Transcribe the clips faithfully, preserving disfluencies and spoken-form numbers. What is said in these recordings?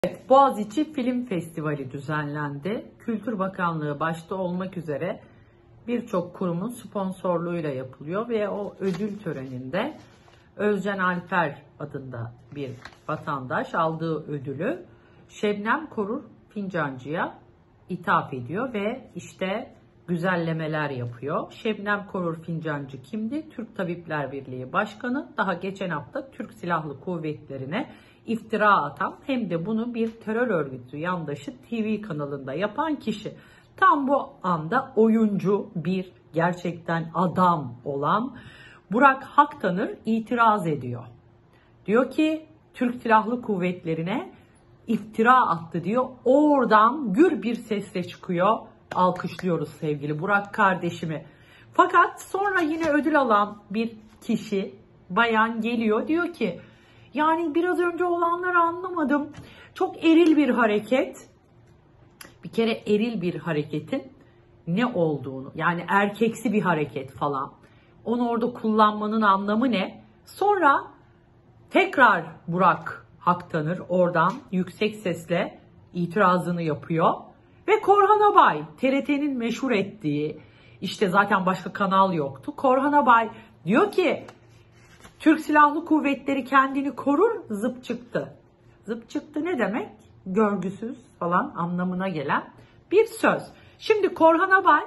Evet, Boğaziçi Film Festivali düzenlendi. Kültür Bakanlığı başta olmak üzere birçok kurumun sponsorluğuyla yapılıyor ve o ödül töreninde Özcan Alper adında bir vatandaş aldığı ödülü Şebnem Korur Fincancı'ya ithaf ediyor ve işte güzellemeler yapıyor. Şebnem Korur Fincancı kimdi? Türk Tabipler Birliği Başkanı. Daha geçen hafta Türk Silahlı Kuvvetleri'ne iftira atan, hem de bunu bir terör örgütü yandaşı T V kanalında yapan kişi. Tam bu anda oyuncu, bir gerçekten adam olan Burak Haktanır itiraz ediyor. Diyor ki Türk Silahlı Kuvvetleri'ne iftira attı diyor. Oradan gür bir sesle çıkıyor. Alkışlıyoruz sevgili Burak kardeşimi. Fakat sonra yine ödül alan bir kişi, bayan geliyor, diyor ki yani biraz önce olanları anlamadım. Çok eril bir hareket. Bir kere eril bir hareketin ne olduğunu, yani erkeksi bir hareket falan, onu orada kullanmanın anlamı ne? Sonra tekrar Burak Haktanır oradan yüksek sesle itirazını yapıyor. Ve Korhan Abay, T R T'nin meşhur ettiği, işte zaten başka kanal yoktu. Korhan Abay diyor ki Türk Silahlı Kuvvetleri kendini korur, zıp çıktı. Zıp çıktı ne demek? Görgüsüz falan anlamına gelen bir söz. Şimdi Korhan Abay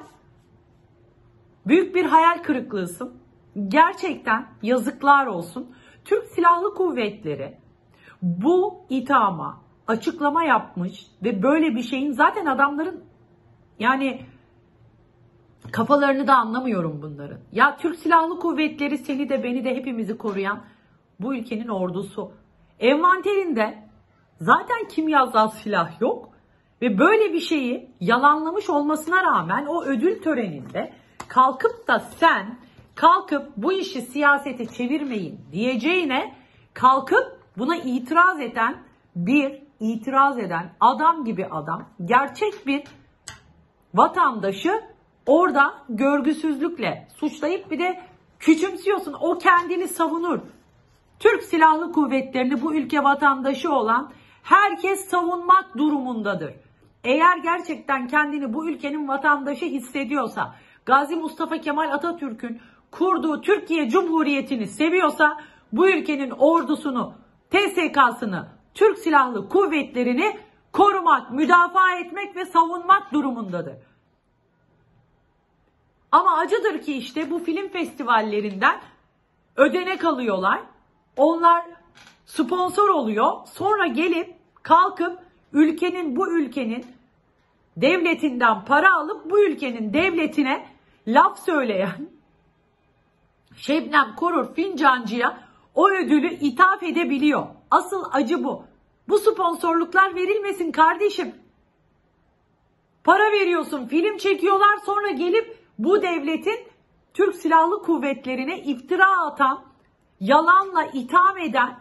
büyük bir hayal kırıklığısın. Gerçekten yazıklar olsun. Türk Silahlı Kuvvetleri bu ithama açıklama yapmış ve böyle bir şeyin zaten adamların yani kafalarını da anlamıyorum bunların. Ya Türk Silahlı Kuvvetleri seni de beni de hepimizi koruyan bu ülkenin ordusu. Envanterinde zaten kimyasal silah yok ve böyle bir şeyi yalanlamış olmasına rağmen o ödül töreninde kalkıp da sen kalkıp bu işi siyasete çevirmeyin diyeceğine kalkıp buna itiraz eden bir itiraz eden adam gibi adam, gerçek bir vatandaşı orada görgüsüzlükle suçlayıp bir de küçümsüyorsun. O kendini savunur. Türk Silahlı Kuvvetleri'ni bu ülke vatandaşı olan herkes savunmak durumundadır. Eğer gerçekten kendini bu ülkenin vatandaşı hissediyorsa, Gazi Mustafa Kemal Atatürk'ün kurduğu Türkiye Cumhuriyeti'ni seviyorsa bu ülkenin ordusunu, T S K'sını, Türk Silahlı Kuvvetleri'ni korumak, müdafaa etmek ve savunmak durumundadır. Ama acıdır ki işte bu film festivallerinden ödenek alıyorlar. Onlar sponsor oluyor. Sonra gelip kalkıp ülkenin bu ülkenin devletinden para alıp bu ülkenin devletine laf söyleyen Şebnem Korur Fincancı'ya o ödülü ithaf edebiliyor. Asıl acı bu. Bu sponsorluklar verilmesin kardeşim. Para veriyorsun, film çekiyorlar, sonra gelip bu devletin Türk Silahlı Kuvvetleri'ne iftira atan, yalanla itham eden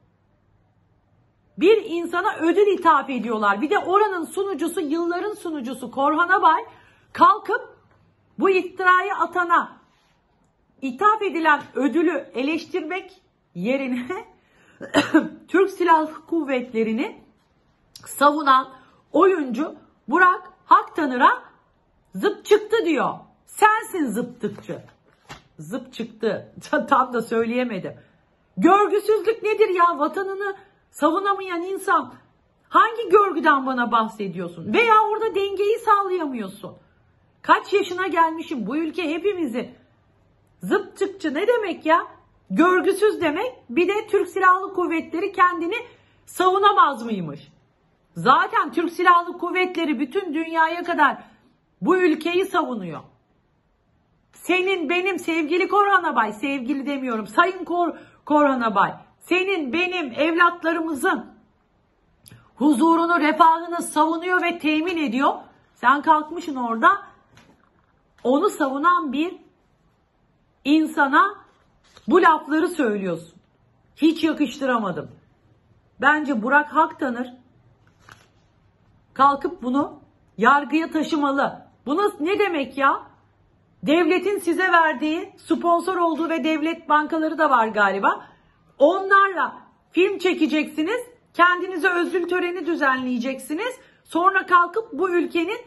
bir insana ödül ithaf ediyorlar. Bir de oranın sunucusu, yılların sunucusu Korhan Abay kalkıp bu iftirayı atana ithaf edilen ödülü eleştirmek yerine Türk Silahlı Kuvvetleri'ni savunan oyuncu Burak Haktanır'a zıp çıktı diyor. Sensin zıptıkçı. Zıp çıktı. Tam da söyleyemedim. Görgüsüzlük nedir ya? Vatanını savunamayan insan hangi görgüden bana bahsediyorsun? Veya orada dengeyi sağlayamıyorsun. Kaç yaşına gelmişim, bu ülke hepimizi. Zıptıkçı ne demek ya? Görgüsüz demek. Bir de Türk Silahlı Kuvvetleri kendini savunamaz mıymış? Zaten Türk Silahlı Kuvvetleri bütün dünyaya kadar bu ülkeyi savunuyor. Senin benim sevgili Korhan Abay, sevgili demiyorum, Sayın Kor Korhan Abay, senin benim evlatlarımızın huzurunu, refahını savunuyor ve temin ediyor. Sen kalkmışsın orada onu savunan bir insana bu lafları söylüyorsun. Hiç yakıştıramadım. Bence Burak Haktanır kalkıp bunu yargıya taşımalı. Bu ne demek ya? Devletin size verdiği, sponsor olduğu ve devlet bankaları da var galiba. Onlarla film çekeceksiniz. Kendinize özür töreni düzenleyeceksiniz. Sonra kalkıp bu ülkenin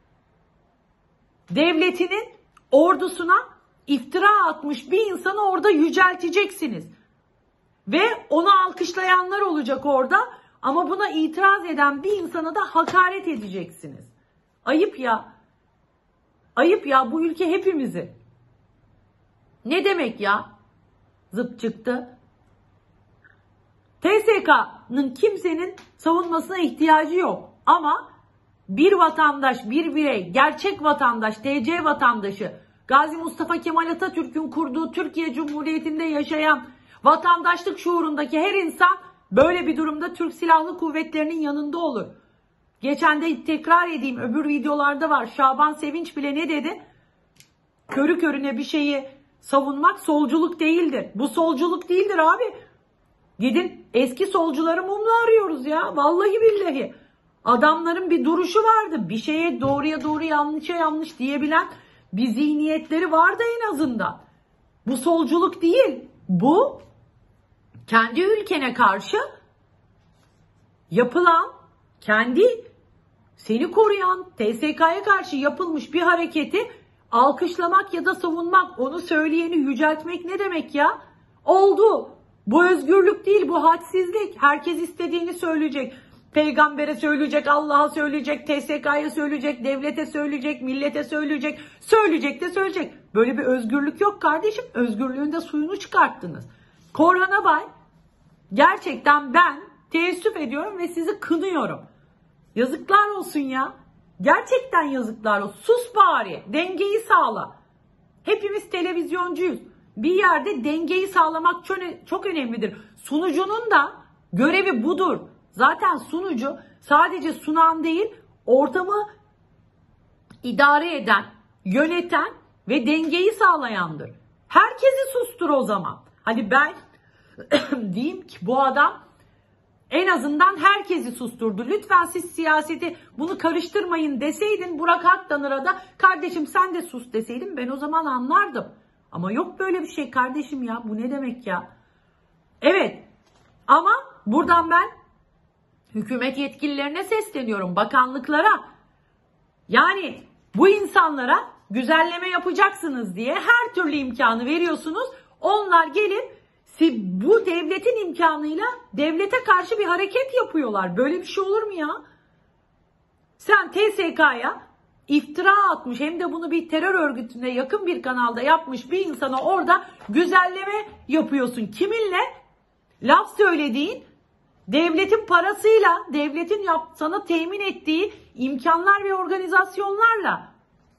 devletinin ordusuna iftira atmış bir insanı orada yücelteceksiniz. Ve onu alkışlayanlar olacak orada ama buna itiraz eden bir insana da hakaret edeceksiniz. Ayıp ya. Ayıp ya, bu ülke hepimizi. Ne demek ya? Zıp çıktı. T S K'nın kimsenin savunmasına ihtiyacı yok. Ama bir vatandaş, bir birey, gerçek vatandaş, T C vatandaşı, Gazi Mustafa Kemal Atatürk'ün kurduğu Türkiye Cumhuriyeti'nde yaşayan vatandaşlık şuurundaki her insan böyle bir durumda Türk Silahlı Kuvvetleri'nin yanında olur. Geçen de tekrar edeyim, öbür videolarda var. Şaban Sevinç bile ne dedi? Körü körüne bir şeyi savunmak solculuk değildir. Bu solculuk değildir abi. Gidin eski solcuları mumla arıyoruz ya. Vallahi billahi. Adamların bir duruşu vardı. Bir şeye doğruya doğru, yanlışa yanlış diyebilen bir zihniyetleri vardı en azından. Bu solculuk değil. Bu kendi ülkene karşı yapılan, kendi seni koruyan T S K'ya karşı yapılmış bir hareketi alkışlamak ya da savunmak, onu söyleyeni yüceltmek ne demek ya? Oldu. Bu özgürlük değil, bu hadsizlik. Herkes istediğini söyleyecek. Peygambere söyleyecek, Allah'a söyleyecek, T S K'ya söyleyecek, devlete söyleyecek, millete söyleyecek. Söyleyecek de söyleyecek. Böyle bir özgürlük yok kardeşim. Özgürlüğün de suyunu çıkarttınız. Korhan Abay, gerçekten ben teessüf ediyorum ve sizi kınıyorum. Yazıklar olsun ya. Gerçekten yazıklar olsun. Sus bari. Dengeyi sağla. Hepimiz televizyoncuyuz. Bir yerde dengeyi sağlamak çok, çok önemlidir. Sunucunun da görevi budur. Zaten sunucu sadece sunan değil, ortamı idare eden, yöneten ve dengeyi sağlayandır. Herkesi sustur o zaman. Hani ben diyeyim ki bu adam en azından herkesi susturdu. Lütfen siz siyaseti bunu karıştırmayın deseydin, Burak Aktanır'a da kardeşim sen de sus deseydin, ben o zaman anlardım. Ama yok böyle bir şey kardeşim ya. Bu ne demek ya? Evet. Ama buradan ben hükümet yetkililerine sesleniyorum. Bakanlıklara. Yani bu insanlara güzelleme yapacaksınız diye her türlü imkanı veriyorsunuz. Onlar gelip bu devletin imkanıyla devlete karşı bir hareket yapıyorlar. Böyle bir şey olur mu ya? Sen T S K'ya iftira atmış, hem de bunu bir terör örgütüne yakın bir kanalda yapmış bir insana orada güzelleme yapıyorsun. Kiminle? Laf söylediğin, devletin parasıyla, devletin yap, sana temin ettiği imkanlar ve organizasyonlarla.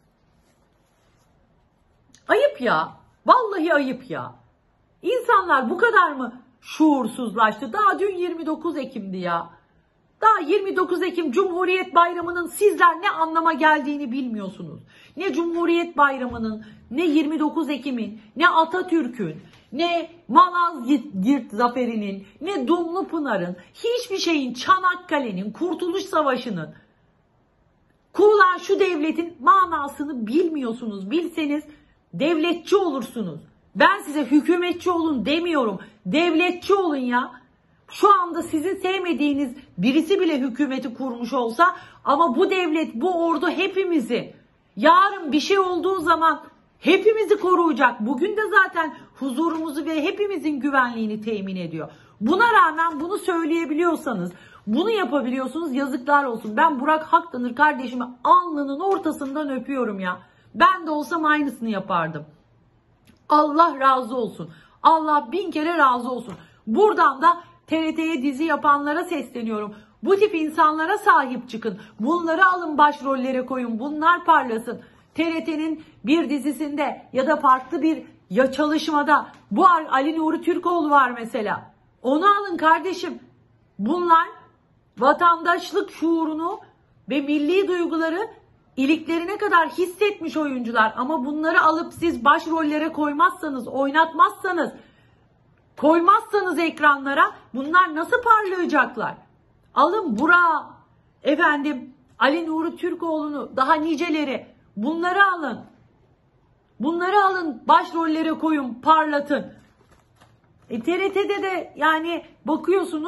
Ayıp ya. Vallahi ayıp ya. İnsanlar bu kadar mı şuursuzlaştı? Daha dün yirmi dokuz Ekim'di ya. Daha yirmi dokuz Ekim Cumhuriyet Bayramı'nın sizler ne anlama geldiğini bilmiyorsunuz. Ne Cumhuriyet Bayramı'nın, ne yirmi dokuz Ekim'in, ne Atatürk'ün, ne Malazgirt Zaferi'nin, ne Dumlupınar'ın, hiçbir şeyin, Çanakkale'nin, Kurtuluş Savaşı'nın, kurulan şu devletin manasını bilmiyorsunuz. Bilseniz devletçi olursunuz. Ben size hükümetçi olun demiyorum. Devletçi olun ya. Şu anda sizin sevmediğiniz birisi bile hükümeti kurmuş olsa, ama bu devlet, bu ordu hepimizi, yarın bir şey olduğu zaman hepimizi koruyacak. Bugün de zaten huzurumuzu ve hepimizin güvenliğini temin ediyor. Buna rağmen bunu söyleyebiliyorsanız, bunu yapabiliyorsunuz, yazıklar olsun. Ben Burak Aktanır kardeşimi alnının ortasından öpüyorum ya. Ben de olsam aynısını yapardım. Allah razı olsun. Allah bin kere razı olsun. Buradan da T R T'ye dizi yapanlara sesleniyorum. Bu tip insanlara sahip çıkın. Bunları alın, başrollere koyun. Bunlar parlasın. T R T'nin bir dizisinde ya da farklı bir ya çalışmada bu Ali Nuri Türkoğlu var mesela. Onu alın kardeşim. Bunlar vatandaşlık şuurunu ve milli duyguları iliklerine kadar hissetmiş oyuncular. Ama bunları alıp siz başrollere koymazsanız, oynatmazsanız, koymazsanız ekranlara, bunlar nasıl parlayacaklar? Alın Burak'ı, efendim Ali Nuri Türkoğlu'nu, daha niceleri, bunları alın. Bunları alın, başrollere koyun, parlatın. E, T R T'de de yani bakıyorsunuz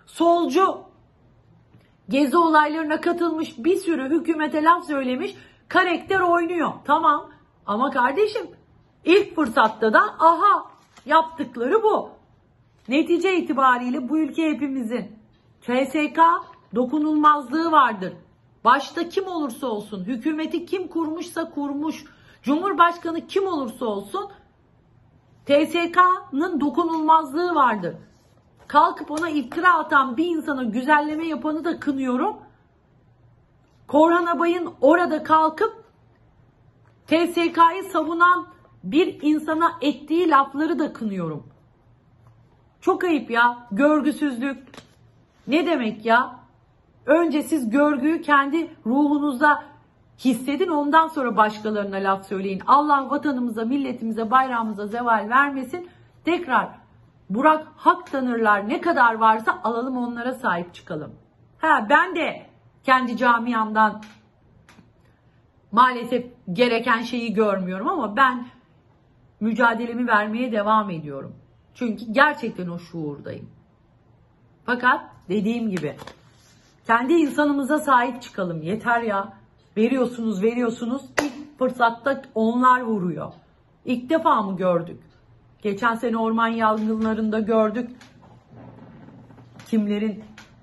solcu, gezi olaylarına katılmış, bir sürü hükümete laf söylemiş, karakter oynuyor. Tamam ama kardeşim ilk fırsatta da aha yaptıkları bu. Netice itibariyle bu ülke hepimizin. T S K dokunulmazlığı vardır. Başta kim olursa olsun, hükümeti kim kurmuşsa kurmuş, Cumhurbaşkanı kim olursa olsun T S K'nın dokunulmazlığı vardır. Kalkıp ona iftira atan bir insana güzelleme yapanı da kınıyorum. Korhan Abay'ın orada kalkıp T S K'yı savunan bir insana ettiği lafları da kınıyorum. Çok ayıp ya, görgüsüzlük. Ne demek ya? Önce siz görgüyü kendi ruhunuzda hissedin, ondan sonra başkalarına laf söyleyin. Allah vatanımıza, milletimize, bayrağımıza zeval vermesin. Tekrar Burak hak tanırlar ne kadar varsa alalım, onlara sahip çıkalım. Ha, ben de kendi camiamdan maalesef gereken şeyi görmüyorum ama ben mücadelemi vermeye devam ediyorum. Çünkü gerçekten o şuurdayım. Fakat dediğim gibi kendi insanımıza sahip çıkalım. Yeter ya. Veriyorsunuz, veriyorsunuz. İlk fırsatta onlar vuruyor. İlk defa mı gördük? Geçen sene orman yangınlarında gördük. Kimlerin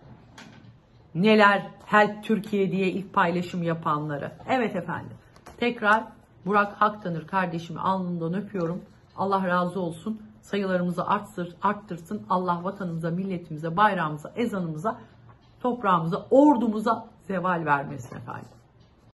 neler Help Türkiye diye ilk paylaşım yapanları. Evet efendim. Tekrar Burak Haktanır kardeşimi alnından öpüyorum. Allah razı olsun. Sayılarımızı arttır, arttırsın. Allah vatanımıza, milletimize, bayrağımıza, ezanımıza, toprağımıza, ordumuza zeval vermesin efendim.